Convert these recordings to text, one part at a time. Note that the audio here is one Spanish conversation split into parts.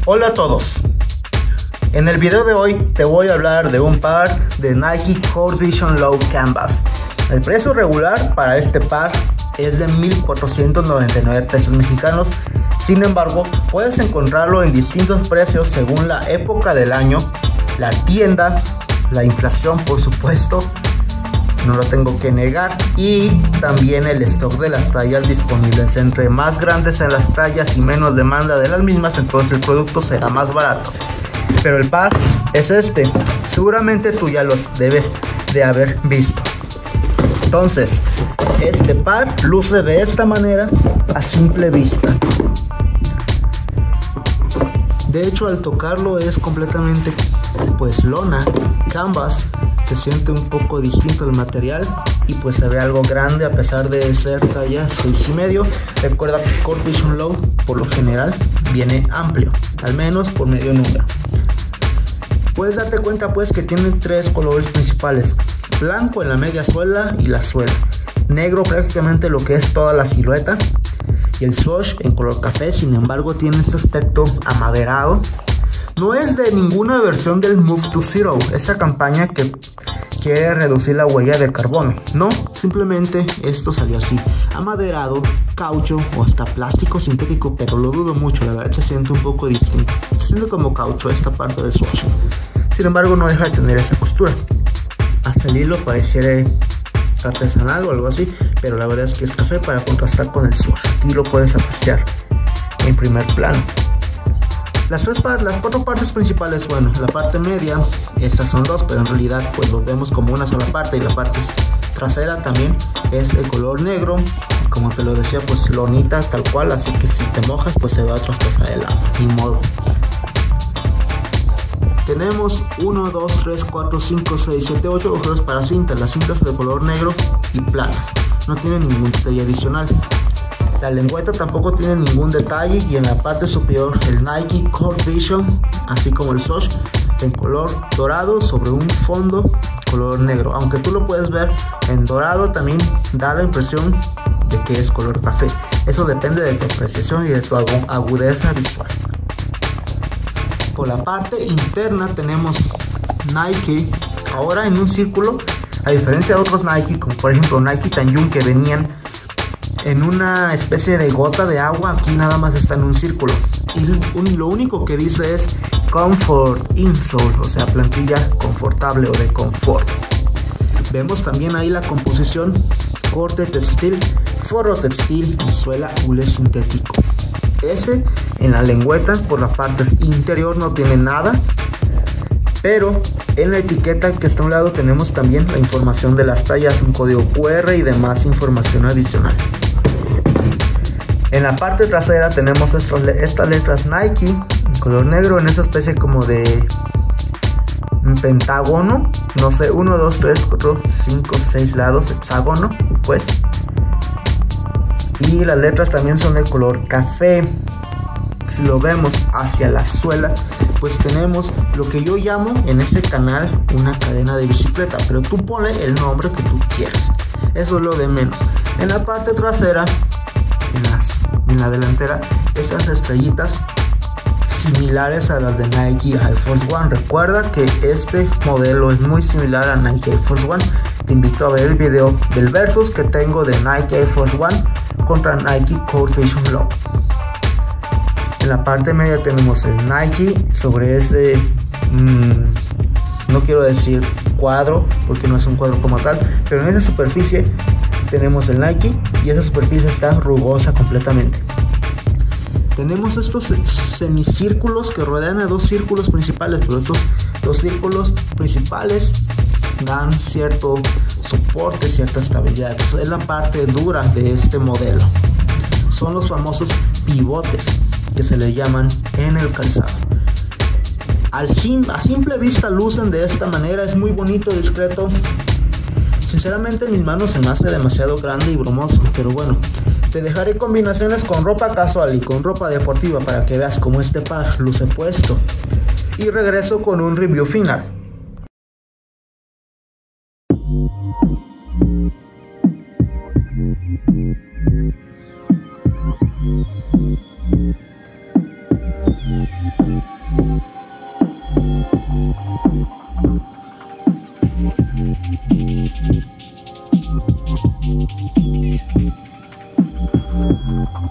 Hola a todos. En el video de hoy te voy a hablar de un par de Nike Core Vision Low Canvas. El precio regular para este par es de 1,499 pesos mexicanos. Sin embargo, puedes encontrarlo en distintos precios según la época del año, la tienda, la inflación por supuesto, no lo tengo que negar, y también el stock de las tallas disponibles. Entre más grandes sean las tallas y menos demanda de las mismas, entonces el producto será más barato. Pero el par es este, seguramente tú ya los debes de haber visto. Entonces, este par luce de esta manera a simple vista. De hecho, al tocarlo es completamente pues lona, canvas. Se siente un poco distinto el material y pues se ve algo grande a pesar de ser talla 6,5. Recuerda que Core Vision Low por lo general viene amplio, al menos por medio número. Puedes darte cuenta pues que tiene tres colores principales: blanco en la media suela y la suela, negro prácticamente lo que es toda la silueta, y el swoosh en color café. Sin embargo, tiene este aspecto amaderado. No es de ninguna versión del Move to Zero, esta campaña que quiere reducir la huella de carbono. No, simplemente esto salió así, amaderado, caucho o hasta plástico sintético, pero lo dudo mucho, la verdad se siente un poco distinto. Se siente como caucho esta parte del swoosh. Sin embargo, no deja de tener esa costura. Hasta el hilo pareciera artesanal o algo así, pero la verdad es que es café para contrastar con el swoosh. Aquí lo puedes apreciar en primer plano. Las cuatro partes principales, bueno, la parte media, estas son dos, pero en realidad pues lo vemos como una sola parte, y la parte trasera también es de color negro, como te lo decía, pues lonita tal cual, así que si te mojas pues se va a traspasar el agua, ni modo. Tenemos 1, 2, 3, 4, 5, 6, 7, 8 agujeros para cintas. Las cintas de color negro y planas, no tienen ningún detalle adicional. La lengüeta tampoco tiene ningún detalle, y en la parte superior el Nike Core Vision, así como el swoosh, en color dorado sobre un fondo color negro. Aunque tú lo puedes ver en dorado, también da la impresión de que es color café. Eso depende de tu apreciación y de tu agudeza visual. Por la parte interna tenemos Nike ahora en un círculo, a diferencia de otros Nike, como por ejemplo Nike Tanjun, que venían en una especie de gota de agua. Aquí nada más está en un círculo, y lo único que dice es Comfort Insole, o sea, plantilla confortable o de confort. Vemos también ahí la composición: corte textil, forro textil y suela hule sintético. En la lengüeta por la parte interior no tiene nada, pero en la etiqueta que está a un lado tenemos también la información de las tallas, un código QR y demás información adicional. En la parte trasera tenemos estas letras Nike en color negro, en esa especie como de pentágono, no sé, 1, 2, 3, 4, 5, 6 lados, hexágono pues. Y las letras también son de color café. Si lo vemos hacia la suela, pues tenemos lo que yo llamo en este canal una cadena de bicicleta, pero tú ponle el nombre que tú quieras, eso es lo de menos. En la parte trasera, en la delantera, estas estrellitas similares a las de Nike Air Force One. Recuerda que este modelo es muy similar a Nike Air Force One. Te invito a ver el video del versus que tengo de Nike Air Force One contra Nike Core Vision Low. En la parte media tenemos el Nike sobre ese, no quiero decir cuadro porque no es un cuadro como tal, pero en esa superficie tenemos el Nike, y esa superficie está rugosa completamente. Tenemos estos semicírculos que rodean a dos círculos principales, pero estos dos círculos principales dan cierto soporte, cierta estabilidad. Es la parte dura de este modelo. Son los famosos pivotes que se le llaman en el calzado. A simple vista lucen de esta manera, es muy bonito, discreto. Sinceramente en mis manos se me hace demasiado grande y bromoso, pero bueno, te dejaré combinaciones con ropa casual y con ropa deportiva para que veas cómo este par luce puesto, y regreso con un review final.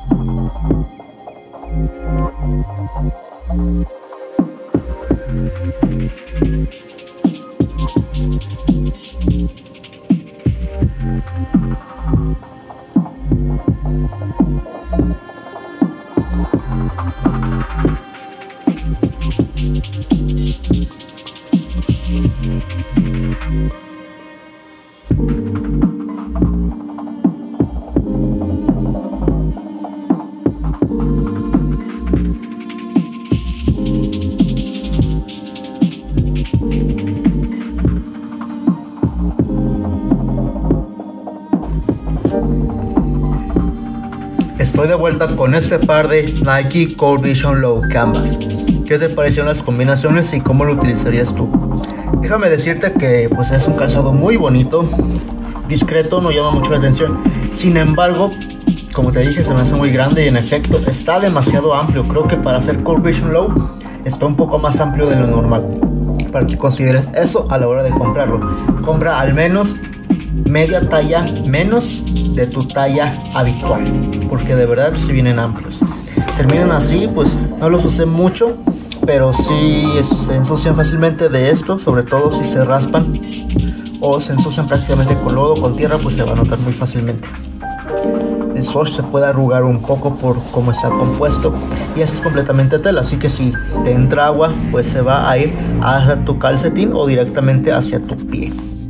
Estoy de vuelta con este par de Nike Cold Vision Low Canvas. ¿Qué te parecieron las combinaciones y cómo lo utilizarías tú? Déjame decirte que pues es un calzado muy bonito, discreto, no llama mucho la atención. Sin embargo, como te dije, se me hace muy grande y en efecto está demasiado amplio. Creo que para hacer Cold Vision Low está un poco más amplio de lo normal. Para que consideres eso a la hora de comprarlo. Compra al menos media talla menos de tu talla habitual, porque de verdad sí vienen amplios. Terminan así, pues no los usé mucho, pero sí se ensucian fácilmente de esto, sobre todo si se raspan o se ensucian prácticamente con lodo, con tierra, pues se va a notar muy fácilmente. El swatch se puede arrugar un poco por cómo está compuesto y eso es completamente tela, así que si te entra agua, pues se va a ir hacia tu calcetín o directamente hacia tu pie.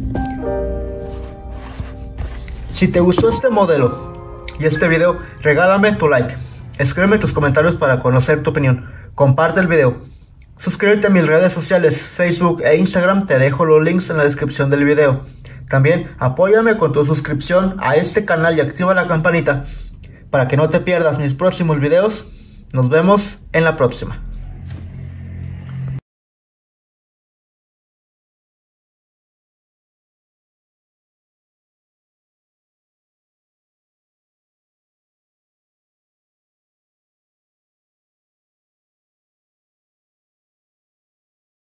Si te gustó este modelo y este video, regálame tu like, escríbeme tus comentarios para conocer tu opinión, comparte el video, suscríbete a mis redes sociales, Facebook e Instagram, te dejo los links en la descripción del video. También apóyame con tu suscripción a este canal y activa la campanita para que no te pierdas mis próximos videos. Nos vemos en la próxima.